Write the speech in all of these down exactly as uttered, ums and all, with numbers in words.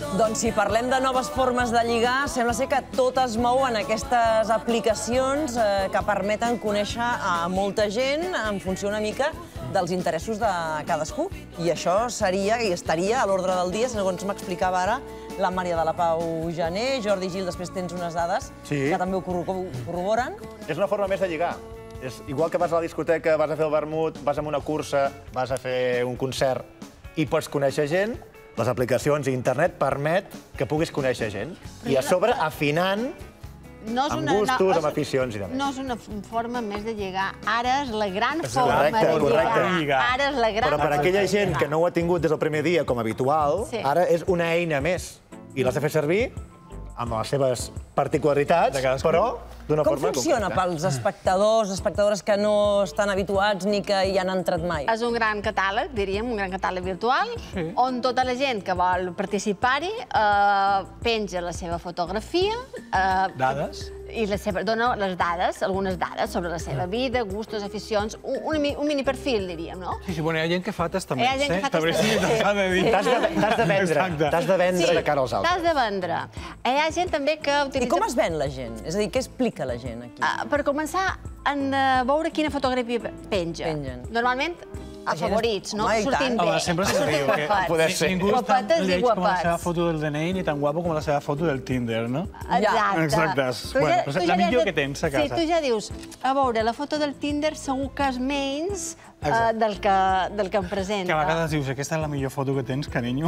Doncs si parlem de noves formes de lligar, sembla ser que tot es mou en aquestes aplicacions que permeten conèixer a molta gent en funció una mica dels interessos de cadascú. I això seria i estaria a l'ordre del dia, segons m'explicava ara la Maria de la Pau Jané. Jordi Gil, després tens unes dades que també ho corroboren. És una forma més de lligar. És igual que vas a la discoteca, vas a fer el vermut, vas a una cursa, vas a fer un concert i pots conèixer gent, les aplicacions i internet permet que puguis conèixer gent. I a sobre afinant amb gustos, amb aficions i demés. No és una forma més de lligar. Ara és la gran forma de lligar. Ara és la gran forma de lligar. Però per aquella gent que no ho ha tingut des del primer dia com habitual, ara és una eina més. I l'has de fer servir amb les seves particularitats, però d'una forma concreta. Com funciona pels espectadors, espectadores que no estan habituats ni que hi han entrat mai? És un gran catàleg, diríem, un gran catàleg virtual, on tota la gent que vol participar-hi penja la seva fotografia. Dades? I dona les dades, algunes dades sobre la seva vida, gustos, aficions, un mini perfil, diríem, no? Sí, sí, bueno, hi ha gent que fa testaments, eh? Hi ha gent que fa testaments. T'has de vendre, t'has de vendre de cara als altres. T'has de vendre. Hi ha gent també que utilitza... I com es ven la gent? És a dir, què explica la gent aquí? Per començar, han de veure quina fotografia penja. Normalment, a favorits, no? Sortint bé. Home, sempre se diu que ningú és tan lleig com la seva foto del D N I ni tan guapo com la seva foto del Tinder, no? Exacte. Exacte. La millor que tens a casa. Sí, tu ja dius, a veure, la foto del Tinder segur que és menys del que em presenta. Que a vegades dius, aquesta és la millor foto que tens, carinyo.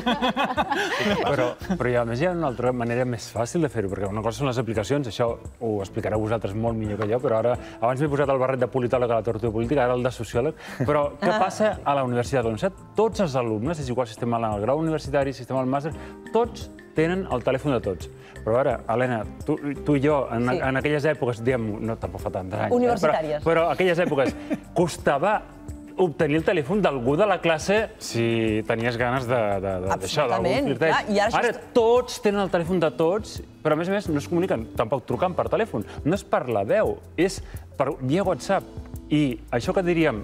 Però a més hi ha una altra manera més fàcil de fer-ho, perquè una cosa són les aplicacions, això ho explicareu vosaltres molt millor que jo, però ara, abans m'he posat el barret de politòleg a la tortuga política, ara el de sociòleg, però què passa a la universitat? Doncs tots els alumnes, és igual si estem en el grau universitari, si estem al màster, tots tenen el telèfon de tots. Però ara, Helena, tu i jo, en aquelles èpoques, diguem, no, tampoc fa tants anys, universitàries, però aquelles èpoques costava obtenir el telèfon d'algú de la classe si tenies ganes d'això, d'algun flirteig. Ara tots tenen el telèfon de tots, però a més a més no es comuniquen, tampoc trucant per telèfon. No és per la veu, és per via WhatsApp. I això que diríem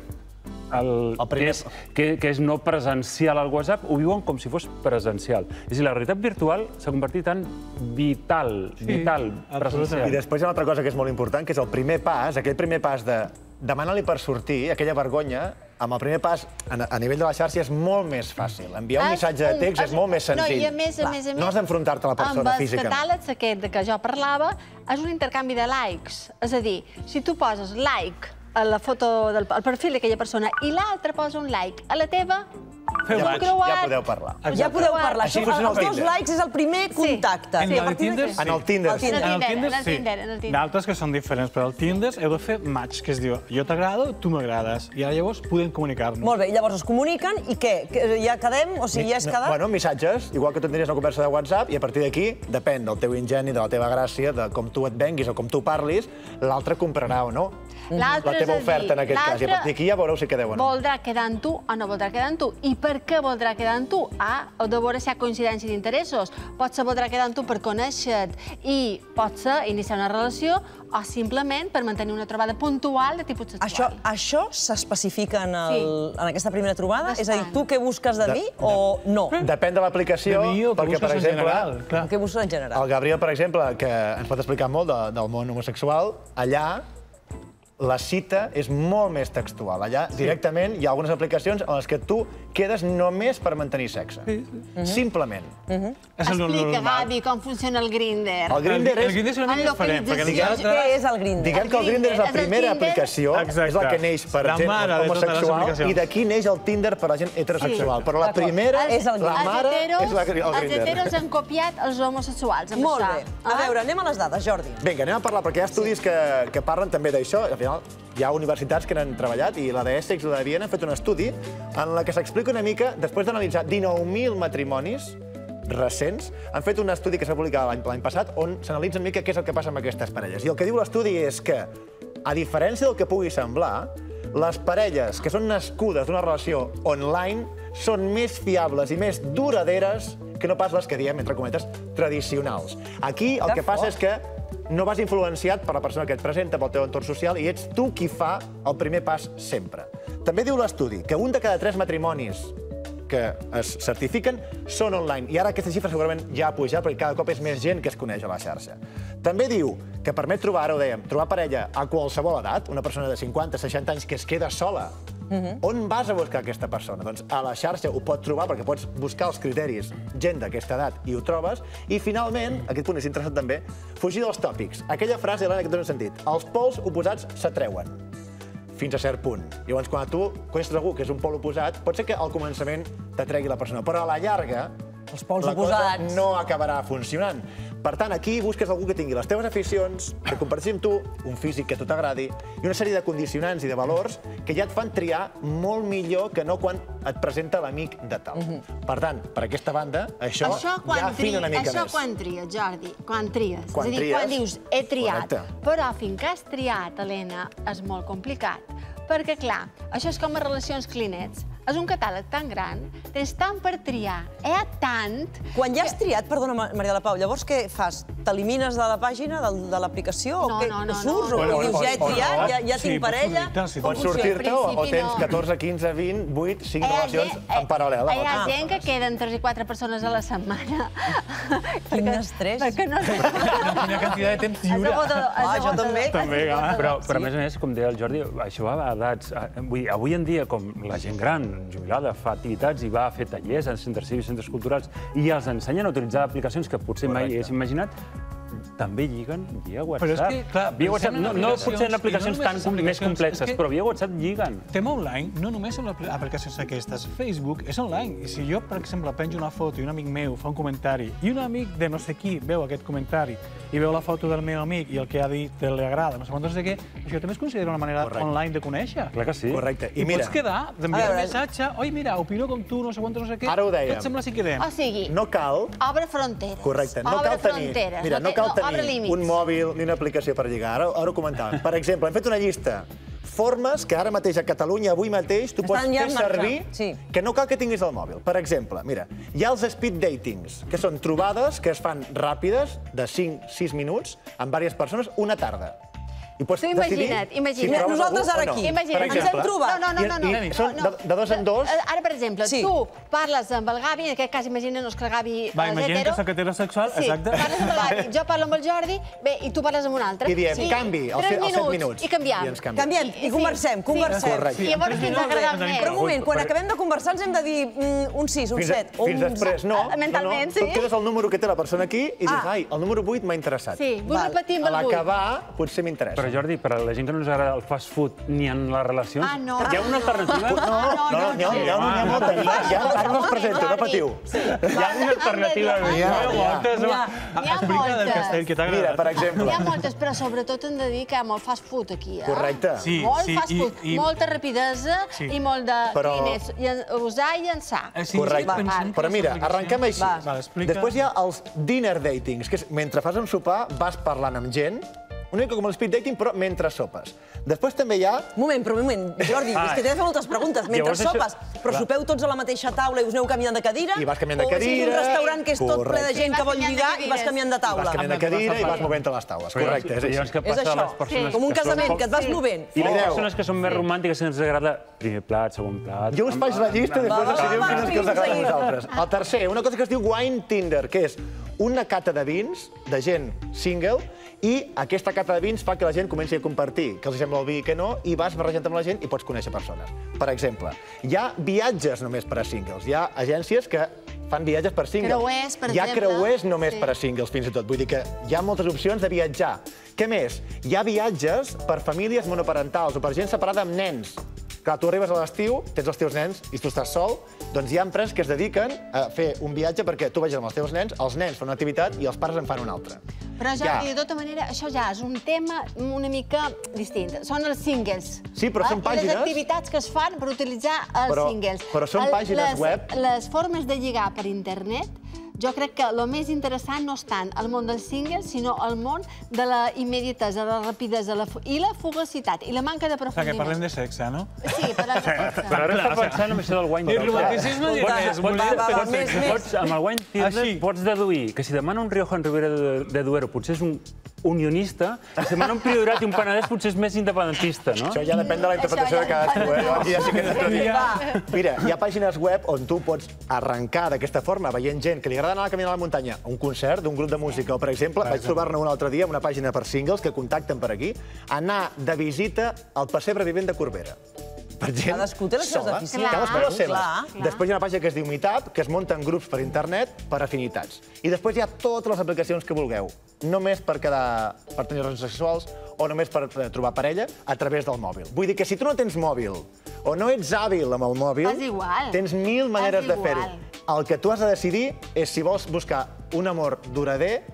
que és no presencial al WhatsApp, ho viuen com si fos presencial. És a dir, la realitat virtual s'ha convertit en vital, vital, presencial. I després hi ha una altra cosa que és molt important, que és el primer pas, aquell primer pas de demanar-li per sortir, aquella vergonya, amb el primer pas a nivell de la xarxa és molt més fàcil. Enviar un missatge de text és molt més senzill. No, i a més, a més, a més... No has d'enfrontar-te a la persona físicament. Amb els catàlegs aquest de què jo parlava, és un intercanvi de likes. És a dir, si tu poses like a la foto del perfil d'aquella persona i l'altre posa un like a la teva, ja podeu parlar. Ja podeu parlar. Els dos likes és el primer contacte. En el Tinder, sí. En el Tinder, sí. En el Tinder, sí. D'altres que són diferents, però al Tinder heu de fer match, que es diu jo t'agrado, tu m'agrades. I ara llavors podem comunicar-nos. Molt bé, i llavors es comuniquen i què? Ja quedem? O sigui, ja és quedat? Bueno, missatges, igual que tu tindries una conversa de WhatsApp, i a partir d'aquí, depèn del teu ingeni, de la teva gràcia, de com tu et venguis o com tu parlis, l'altre comprarà o no. La teva oferta, en aquest cas. I a partir d'aquí ja veureu si quedeu o no. Voldrà quedar amb tu o no voldrà quedar amb tu. I per què voldrà quedar amb tu? Ah, heu de veure si hi ha coincidència d'interessos. Potser voldrà quedar amb tu per conèixer-te i potser iniciar una relació o simplement per mantenir una trobada puntual de tipus sexual. Això s'especifica en aquesta primera trobada? És a dir, tu què busques de mi o no? Depèn de l'aplicació, perquè, per exemple, què busques en general? El Gabriel, per exemple, que ens pot explicar molt del món homosexual, allà la cita és molt més textual. Allà, directament, hi ha algunes aplicacions en les que tu quedes només per mantenir sexe. Simplement. Explica, Gavi, com funciona el Grindr. El Grindr és... Què és el Grindr? Diguem que el Grindr és la primera aplicació, és la que neix per gent homosexual, i d'aquí neix el Tinder per a gent heterosexual. Però la primera, la mare, és el Grindr. Els heteros han copiat els homosexuals. Molt bé. A veure, anem a les dades, Jordi. Vinga, anem a parlar, perquè hi ha estudis que parlen també d'això. Hi ha universitats que n'han treballat i la d'Essex i la de Viena han fet un estudi en la que s'explica una mica, després d'analitzar dinou mil matrimonis recents, han fet un estudi que s'ha publicat l'any passat on s'analitza una mica què és el que passa amb aquestes parelles. I el que diu l'estudi és que, a diferència del que pugui semblar, les parelles que són nascudes d'una relació online són més fiables i més duraderes que no pas les que diem, entre cometes, tradicionals. Aquí el que passa és que no vas influenciat per la persona que et presenta, pel teu entorn social, i ets tu qui fa el primer pas sempre. També diu l'estudi que un de cada tres matrimonis que que es certifiquen són online. I ara aquesta xifra segurament ja ha pujat perquè cada cop és més gent que es coneix a la xarxa. També diu que permet trobar, ara ho dèiem, trobar parella a qualsevol edat, una persona de cinquanta, seixanta anys que es queda sola. On vas a buscar aquesta persona? Doncs a la xarxa ho pots trobar perquè pots buscar els criteris gent d'aquesta edat i ho trobes. I finalment, aquest punt és interessant també, fugir dels tòpics. Aquella frase, Helena, que tu no has sentit. Els pols oposats s'atreuen fins a cert punt. Llavors, quan tu coneixes algú que és un pol oposat, pot ser que al començament t'atregui la persona, però a la llarga la cosa no acabarà funcionant. Per tant, aquí busques algú que tingui les teves aficions, que comparteixi amb tu un físic que a tu t'agradi i una sèrie de condicionants i de valors que ja et fan triar molt millor que no quan et presenta l'amic de tal. Per tant, per aquesta banda, això ja afina una mica més. Això quan tries, Jordi? Quan tries. És a dir, quan dius, he triat. Però fins que has triat, Helena, és molt complicat. Perquè, clar, això és com a relacions clinets. És un catàleg tan gran, tens tant per triar, hi ha tant... Quan ja has triat, perdona, Maria de la Pau, llavors què fas? T'elimines de la pàgina, de l'aplicació? No, no, no. Surts o dius, ja he triat, ja tinc parella? Pots sortir-te o tens catorze, quinze, vint, vuit, cinc relacions en paral·lel. Hi ha gent que queden tres i quatre persones a la setmana. Quin estrès. Perquè no sé... Quina quantitat de temps lliure. Ah, jo també. Però, a més a més, com deia el Jordi, això va a edats... Avui en dia, com la gent gran, jubilada, fa activitats i va a fer tallers en centres cívics, centres culturals, i els ensenyen a utilitzar aplicacions que potser mai hagués imaginat, també lliguen via WhatsApp. Però és que, clar, via WhatsApp, no potser en aplicacions tan més complexes, però via WhatsApp lliguen. Tema online, no només en aplicacions aquestes. Facebook és online. I si jo, per exemple, penjo una foto i un amic meu fa un comentari i un amic de no sé qui veu aquest comentari i veu la foto del meu amic i el que ha dit li agrada, no sé quant, no sé què, això també es considera una manera online de conèixer. Clar que sí. Correcte. I pots quedar, d'enviar un missatge, oi, mira, opino com tu, no sé quant, no sé què. Ara ho dèiem. Què et sembla si quedem? O sigui, no cal... Obre fronteres. Correcte. No cal tenir... Mira, no cal tenir un mòbil ni una aplicació per lligar. Ara ho comentàvem. Per exemple, hem fet una llista. Formes que ara mateix a Catalunya, avui mateix, tu pots fer servir que no cal que tinguis el mòbil. Per exemple, mira, hi ha els speed datings, que són trobades que es fan ràpides, de cinc a sis minuts, amb diverses persones, una tarda. I pots decidir si trobes nosaltres ara aquí. Imagina't, ens hem trobat. No, no, no, no. I són de dos en dos. Ara, per exemple, tu parles amb el Gavi, en aquest cas imagina-nos que el Gavi és hetero. Va, imagina que soc heterosexual, exacte. Sí, parles amb el Gavi, jo parlo amb el Jordi, bé, i tu parles amb un altre. I diem, canvi, als set minuts. I canviem. Canviem, i conversem, conversem. I llavors qui ens ha agradat més? Però un moment, quan acabem de conversar ens hem de dir un sis, un set. Fins després, no. Mentalment, sí. Tu et quedes el número que té la persona aquí i dius, ai, el número vuit m'ha interessat. Sí, vull repetir amb el vuit. A l'acabar potser m'interessa. Però Jordi, per a la gent que no ens agrada el fast food ni en les relacions, Ah, no. hi ha una alternativa? No, no, no, hi ha molta. Ara no es presento, no patiu. Hi ha una alternativa. N'hi ha moltes. Explica del castell que t'ha agradat. Mira, per exemple. Hi ha moltes, però sobretot hem de dir que hi ha molt fast food aquí, eh? Correcte. Molt fast food, molta rapidesa i molt de diners. Usar i llançar. Correcte. Però mira, arrenquem així. Després hi ha els dinner datings, que és mentre fas un sopar vas parlant amb gent, una mica com el speed dating, però mentre sopes. Després també hi ha... Un moment, però un moment, Jordi, és que t'he de fer moltes preguntes. Mentre sopes, però sopeu tots a la mateixa taula i us aneu canviant de cadira? I vas canviant de cadira... O és un restaurant que és tot ple de gent que vol lligar i vas canviant de taula? Vas canviant de cadira i vas movent a les taules. Correcte, és així. És això, com un casament, que et vas movent. I les persones que són més romàntiques, que ens agrada primer plat, segon plat... Jo us faig la llista i després decidim quines que us agrada a vosaltres. El tercer, una cosa que es diu Wine Tinder, que és una cata de vins de gent single i aquesta cata de vins fa que la gent comenci a compartir que els sembla el vi i que no, i vas barrejant amb la gent i pots conèixer persones. Per exemple, hi ha viatges només per a singles. Hi ha agències que fan viatges per singles. Creuers, per exemple. Hi ha creuers només per a singles, fins i tot. Vull dir que hi ha moltes opcions de viatjar. Què més? Hi ha viatges per famílies monoparentals o per gent separada amb nens. Clar, tu arribes a l'estiu, tens els teus nens i tu estàs sol, doncs hi ha empreses que es dediquen a fer un viatge perquè tu vagis amb els teus nens, els nens fan una activitat i els pares en fan una altra. Però, Jordi, de tota manera, això ja és un tema una mica distint. Són els singles. Sí, però són pàgines... Les activitats que es fan per utilitzar els singles. Però són pàgines web... Les formes de lligar per internet Jo crec que el més interessant no és tant el món dels singles, sinó el món de la immediatesa, de la rapidesa i la fugacitat i la manca de O sigui, que profundiment. parlem de sexe, no? Sí, parlem de sexe. Però ara està pensant en això del wine El Tinder. romanticisme Pots- diràs, pots- va, va, va, pots- més, més. pots- Amb el wine Tinder Així. pots deduir que si demana un Rioja en Ribera de, de Duero potser és un unionista, i si demana un Priorat i un Penedès potser és més independentista, no? Això ja depèn de la interpretació de cadascú, eh? Llavors ja sí que és altre dia. Mira, hi ha pàgines web on tu pots arrencar d'aquesta forma, veient gent que li agrada anar a caminar a la muntanya, a un concert d'un grup de música, o, per exemple, vaig trobar-ne un altre dia, una pàgina per singles que contacten per aquí, anar de visita al pessebre vivent de Corbera. Per gent Cadascú té les seves sola. aficions. Cadascú les seves. Clar, clar. Després hi ha una pàgina que es diu Meetup, que es munten grups per internet per afinitats. I després hi ha totes les aplicacions que vulgueu. Només per quedar, per tenir relacions sexuals o només per trobar parella a través del mòbil. Vull dir que si tu no tens mòbil o no ets hàbil amb el mòbil, És igual. tens mil maneres És de fer-ho. igual. El que tu has de decidir és si vols buscar un amor durader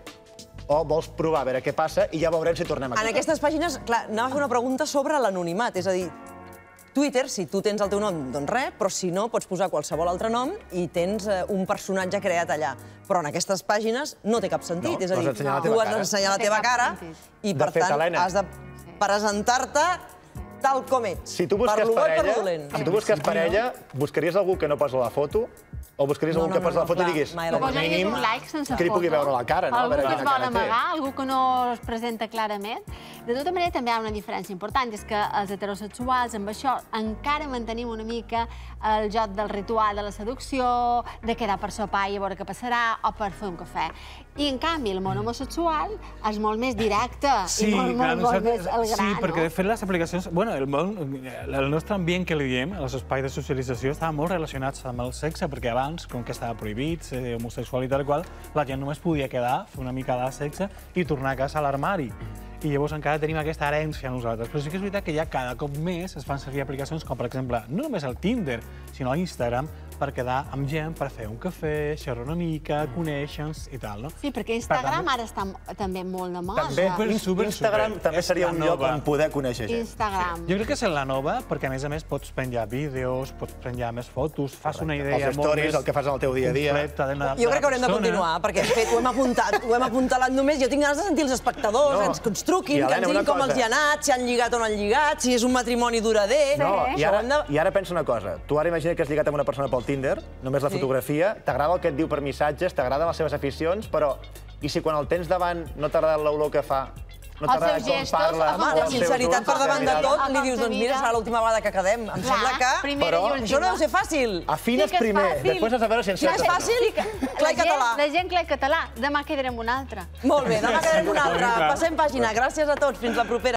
o vols provar a veure què passa i ja veurem si tornem a En aquestes pàgines, clar, anava a fer una pregunta sobre l'anonimat, és a dir, Twitter, si tu tens el teu nom, doncs res, però si no, pots posar qualsevol altre nom i tens eh, un personatge creat allà. Però en aquestes pàgines no té cap sentit, No, és a has dir, d'ensenyar la tu teva has cara. d'ensenyar la No té teva cap cara sentit. i, De per fet, tant, Helena, has de presentar-te tal com ets. Si tu busques per lo bo i per parella, lo dolent. si tu busques parella, buscaries algú que no posa la foto o buscaries No, algú no, que posa no, la foto clar, i diguis, mai a Tu la com a vida. posaries mínim, un like sense foto. que li pugui veure la cara, no? A Algú veure que es quina vol cara té. amagar, algú que no es presenta clarament. De tota manera, també hi ha una diferència important, és que els heterosexuals, amb això, encara mantenim una mica el joc del ritual de la seducció, de quedar per sopar i a veure què passarà, o per fer un cafè. I, en canvi, el món homosexual és molt més directe i molt, molt, molt més al gra, sí, perquè no? de fet les aplicacions... Bueno, el, món, el nostre ambient que li diem, els espais de socialització, estaven molt relacionats amb el sexe, perquè abans, com que estava prohibit, ser homosexual i tal qual, la gent només podia quedar, fer una mica de sexe i tornar a casa a l'armari. I llavors encara tenim aquesta herència a nosaltres. Però sí que és veritat que ja cada cop més es fan servir aplicacions com, per exemple, no només el Tinder, sinó l'Instagram, per quedar amb gent, per fer un cafè, xerrar una mica, conèixer-nos i tal, no? Sí, perquè Instagram ara està també molt de moda. També, Super, super, Instagram super. també És seria la un lloc nova. on poder conèixer gent. Instagram. Jo crec que és la nova, perquè a més a més pots penjar vídeos, pots penjar més fotos, fas una idea Els molt stories, més el que fas en el teu dia a dia. completa de la- Jo crec que haurem de persona. continuar, perquè de fet, ho hem apuntat, ho hem apuntalat només. Jo tinc ganes de sentir els espectadors, No. que ens, que ens truquin, I, que Helena, ens diguin una com cosa. els hi ha anat, si han lligat o no han lligat, si és un matrimoni durader. No, i Això ho ara, hem de- i ara pensa una cosa. Tu ara imagina que has lligat amb una persona pel Tinder, només la Sí. fotografia, t'agrada el que et diu per missatges, t'agraden les seves aficions, però i si quan el tens davant no t'agrada l'olor que fa, no Els t'agrada seus com gestos, parla... home, Home, o la els seus sinceritat ulls, per la davant de mirada. tot, li dius, doncs mira, serà l'última vegada que quedem. Em sembla que... primera Però- i última. Això no deu ser fàcil. Afines Sí que és primer, fàcil. després has de veure si Si no és encertes. fàcil, clar i La gent- català. La gent clar i català. Demà quedarem un altre. Molt bé, demà quedarem una altra. Passem pàgina. Gràcies a tots. Fins la propera.